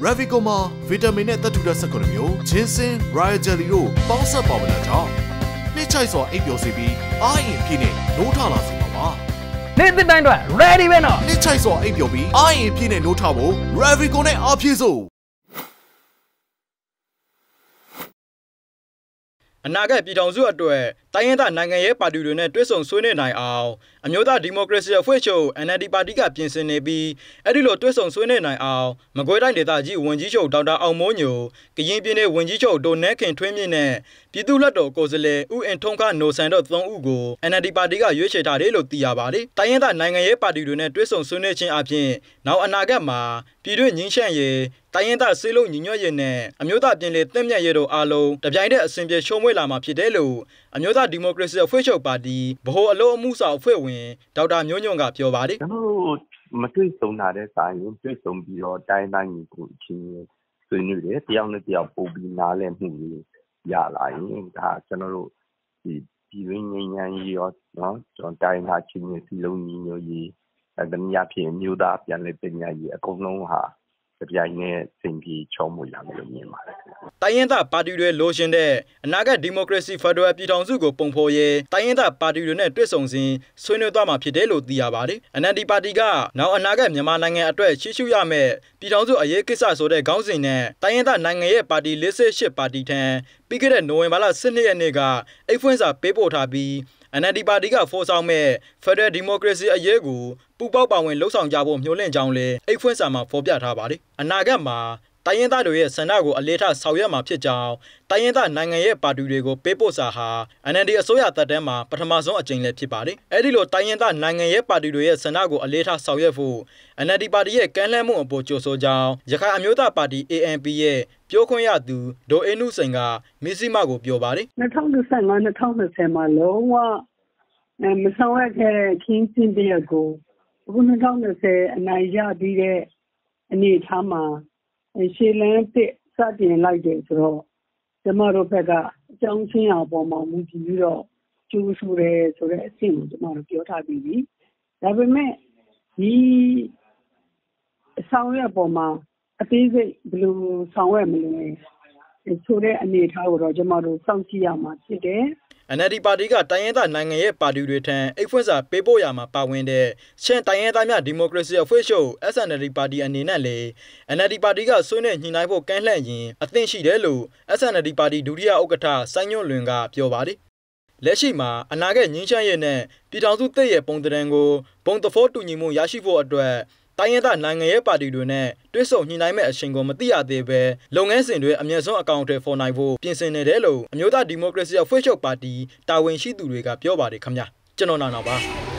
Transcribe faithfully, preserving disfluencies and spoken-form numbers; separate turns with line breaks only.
Ravigo မှာ vitamin နဲ့သတ္တုဓာတ် ၁၇ မျိုး ginseng, royal jelly တို့ပေါင်းစပ်ပါဝင်တာကြောင့်နှိမ့်ချိုက်စွာအိပ်ပျော်စေပြီးအားအင်ပြည့်နဲ့နိုးထလာစေမှာပါ
။နေ့တစ်တိုင်းတော့ ready ပဲနော်
။နှိမ့်ချိုက်စွာအိပ်ပျော်ပြီးအားအင်ပြည့်နဲ့နိုးထဖို့ Ravigo နဲ့အားဖြည့်စို့
အနာဂတ်ပြည်ထောင်စုအတွက်တိုင်းရင်းသားနိုင်ငံရေးပါတီတွေနဲ့တွဲဆုံဆွေးနွေးနိုင်အောင်အမျိုးသားဒီမိုကရေစီအဖွဲ့ချုပ် N L D ပါတီကပြင်ဆင်နေပြီးအဲ့ဒီလိုတွဲဆုံဆွေးနွေးနိုင်အောင်မကွေးတိုင်းဒေသကြီးဝန်ကြီးချုပ်ဒေါက်တာအောင်မိုးညိုကရင်ပြည်နယ်ဝန်ကြီးချုပ်ဒေါ်နန်းခင်ထွေးမြင့်နဲ့ပြည်သူ့လက်တော်ကိုယ်စားလှယ်ဦးအင်ထုံးခနိုဆန်တို့သုံးဦးကို N L D ပါတီကရွေးချယ်ထားတယ်လို့သိရပါတယ်။တိုင်းရင်းသားနိုင်ငံရေးပါတီတွေနဲ့တွဲဆုံဆွေးနွေးခြင်းအပြင်နောက်အနာဂတ်မှာပြည်တွင်းငြိမ်းချမ်းရေးတိုင်းရင်းသားစေလုံးညီညွတ်ရေးနဲ့အမျိုးသားပြည်လေတင့်မြတ်ရေးတို့အားလုံးတပြိုင်တည်းအစဉ်ပြေရှုံးမွေးလာမှာဖြစ်တယ်လို့အမျိုးသားဒီမိုကရေစီအဖွဲ့ချုပ်ပါတီဗဟိုအလို့အမှုဆောင်အဖွဲ့ဝင်ဒေါက်တာမျိုးညွန့်ကပြောပါတယ်
ကျွန်တော်တို့မတွေ့ဆုံတာတဲ့စာရင်တွေ့ဆုံပြီးတော့တိုင်းတိုင်းကိုချင်းဆွေးနွေးတယ်တယောက်နဲ့တယောက်ပို့ပြီးနားလည်မှုတွေရလာရင်ဒါကျွန်တော်တို့ဒီပြည်တွင်းငြိမ်းချမ်းရေးရောနော်ကျွန်တော်တိုင်းသားချင်းစီလုံးညီညွတ်ရေးအဲဒါမျိုးဖြစ်မျိုးသားပြန်လည်ပညာရေးအကုန်လုံးဟာကြိုင်နဲ့စင်ပြေချောမှုရမယ်လို့မြင်ပါတယ်
။တိုင်းရင်းသားပါတီတွေလိုချင်တဲ့အနာဂတ်ဒီမိုကရေစီဖက်ဒရယ်ပြည်ထောင်စုကိုပုံဖော်ရဲတိုင်းရင်းသားပါတီတွေနဲ့တွဲဆုံစဉ်ဆွေးနွေးသွားမှာဖြစ်တယ်လို့သိရပါတယ်။ N L D ပါတီကနောက်အနာဂတ်မြန်မာနိုင်ငံအတွက်ရှေ့ရှုရမယ့်ပြည်ထောင်စုအရေးကိစ္စဆိုတဲ့ခေါင်းစဉ်နဲ့တိုင်းရင်းသားနိုင်ငံရဲ့ပါတီ၄၈ပါတီထံပြီးခဲ့တဲ့နိုဝင်ဘာလ၁၂ရက်နေ့ကအိတ်ဖွင့်စာပေးပို့ထားပြီးN L D ပါတီကဖော်ဆောင်မဲ့ Federal Democracy အရေးကိုပူပေါက်ပါဝင်လှုပ်ဆောင်ကြဖို့မျှော်လင့်ကြောင်းလည်းအိတ်ဖွင့်စာမှာဖော်ပြထားပါတယ်။အနာဂတ်မှာတိုင်းရင်းသားတွေရဲ့ဆန္ဒကိုအလေးထားဆောင်ရွက်မှာဖြစ်ကြောင်းတိုင်းရင်းသားနိုင်ငံရဲ့ပါတီတွေကိုပေးပို့စာဟာ N L D အစိုးရတပ်တန်းမှာပထမဆုံးအကြိမ်လည်းဖြစ်ပါတယ်။အဲဒီလိုတိုင်းရင်းသားနိုင်ငံရဲ့ပါတီတွေရဲ့ဆန္ဒကိုအလေးထားဆောင်ရွက်ဖို့ N L D ပါတီရဲ့ကမ်းလှမ်းမှုအပေါ်ကြိုဆိုကြောင်းရခိုင်အမျိုးသားပါတီ A N P ရဲ့ပြောခွင့်ရသူဒေါ်အင်းနုစိန်ကမီစီမကိုပြောပါတယ်
။၂၀၂၅ ၂၀၂၀မှာလုံးဝမဆောင်ရွက်ခဲ့တဲ့ခင်းကျင်းတဲ့ကိုအခု၂၀၂၀အနိုင်ရပြီးတဲ့အနေအထားမှာရှေ့လန်းတစ်စတင်လိုက်တယ်ဆိုတော့ကျမတို့ဘက်ကအကြောင်းချင်းအောင်ပေါ်မှာမူတည်ပြီးတော့ကျူးဆူတယ်ဆိုတဲ့အဆင့်ကိုကျမတို့ပြောထားပြီးပြီ။ဒါပေမဲ့ဒီအဆောင်ရွက်ပေါ်မှာအသေးစိတ်ဘယ်လိုဆောင်ရွက်မလဲဆိုတဲ့အနေအထားကိုတော့ကျမတို့စောင့်ကြည့်ရမှာဖြစ်တယ်။
N L D ပါတီကတိုင်းရင်းသားနိုင်ငံရဲ့ပါတီတွေထံအိတ်ဖွင့်စာပေးပို့ရမှာပါဝင်တဲ့ရှမ်းတိုင်းရင်းသားများဒီမိုကရေစီအဖွဲ့ချုပ် S N L D ပါတီအနေနဲ့လည်း N L D ပါတီကဆွေးနွေးညှိနှိုင်းဖို့ကမ်းလှမ်းရင်အသင့်ရှိတယ်လို့ S N L D ပါတီဒုတိယဥက္ကဋ္ဌစိုင်းညွန့်လွင်ကပြောပါတယ်။လက်ရှိမှာအနာဂတ်ငြိမ်းချမ်းရေးနဲ့ပြည်ထောင်စုတည်ရဲ့ပုံသဏ္ဍာန်ကိုဘုံသဘောတူညီမှုရရှိဖို့အတွက်တိုင်းရင်းသားနိုင်ငံရေးပါတီတွေနဲ့တွဲဆုံညှိနှိုင်းမဲ့အချိန်ကိုမသိရသေးပဲလုပ်ငန်းစဉ်တွေအမြင့်ဆုံးအကောင့်တွေဖော်နိုင်ဖို့ပြင်ဆင်နေတယ်လို့အမျိုးသားဒီမိုကရေစီအဖွဲ့ချုပ်ပါတီတာဝန်ရှိသူတွေကပြောပါတယ်ခင်ဗျာကျွန်တော်နာနာပါ